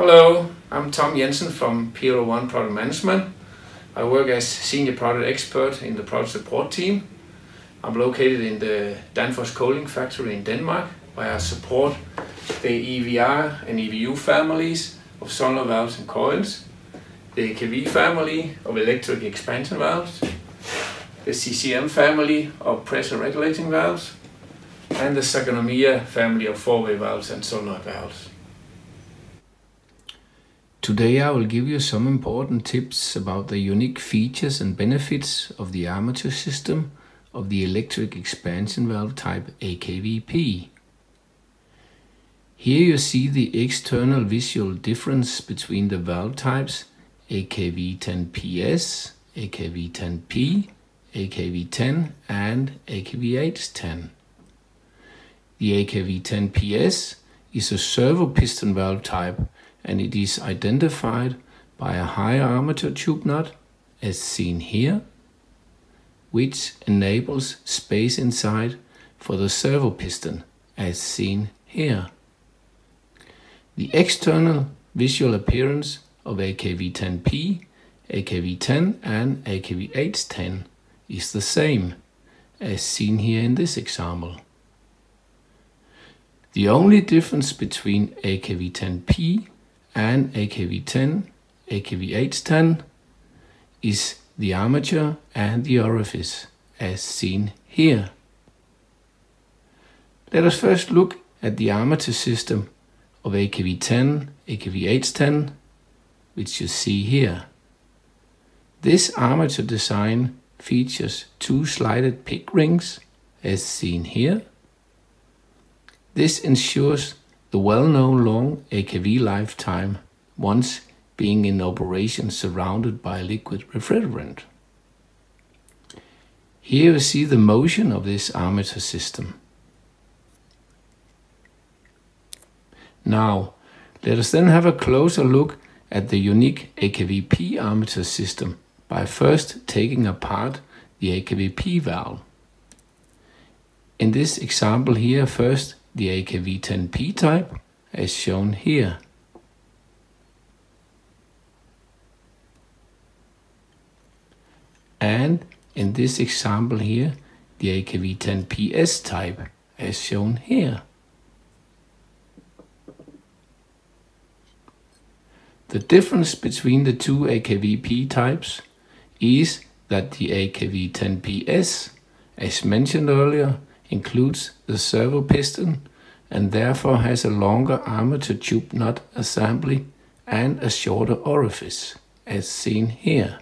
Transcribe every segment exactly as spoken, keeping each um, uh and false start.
Hello, I'm Tom Jensen from P L one Product Management. I work as Senior Product Expert in the Product Support team. I'm located in the Danfoss cooling factory in Denmark, where I support the E V R and E V U families of solenoid valves and coils, the A K V family of electric expansion valves, the C C M family of pressure regulating valves, and the Sagonomia family of four-way valves and solenoid valves. Today I will give you some important tips about the unique features and benefits of the armature system of the electric expansion valve type A K V P. Here you see the external visual difference between the valve types A K V ten P S, A K V ten P, A K V ten and A K V H ten. The A K V ten P S is a servo piston valve type, and it is identified by a high armature tube nut, as seen here, which enables space inside for the servo piston, as seen here. The external visual appearance of A K V ten P, A K V ten and A K V H ten is the same, as seen here in this example. The only difference between A K V ten P and A K V ten, A K V H ten is the armature and the orifice, as seen here. Let us first look at the armature system of A K V ten, A K V H ten, which you see here. This armature design features two slided pig rings, as seen here. This ensures the well-known long A K V lifetime once being in operation surrounded by liquid refrigerant. Here you see the motion of this armature system. Now, let us then have a closer look at the unique A K V P armature system by first taking apart the A K V P valve. In this example here, first the A K V ten P type, as shown here. And in this example here, the A K V ten P S type, as shown here. The difference between the two A K V P types is that the A K V ten P S, as mentioned earlier, includes the servo piston and therefore has a longer armature tube nut assembly and a shorter orifice, as seen here.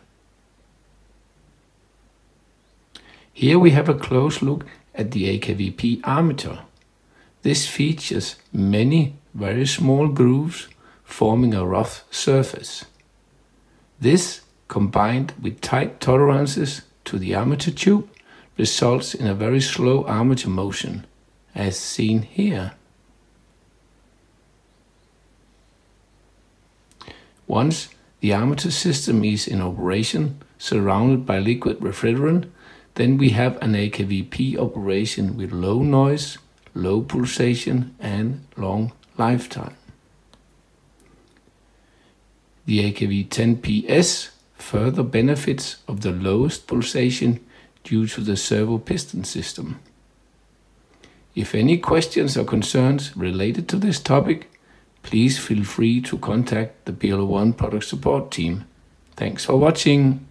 Here we have a close look at the A K V P armature. This features many very small grooves forming a rough surface. This, combined with tight tolerances to the armature tube, results in a very slow armature motion, as seen here. Once the armature system is in operation, surrounded by liquid refrigerant, then we have an A K V P operation with low noise, low pulsation and long lifetime. The A K V ten P S further benefits of the lowest pulsation due to the servo piston system. If any questions or concerns related to this topic, please feel free to contact the P L one Product Support team. Thanks for watching.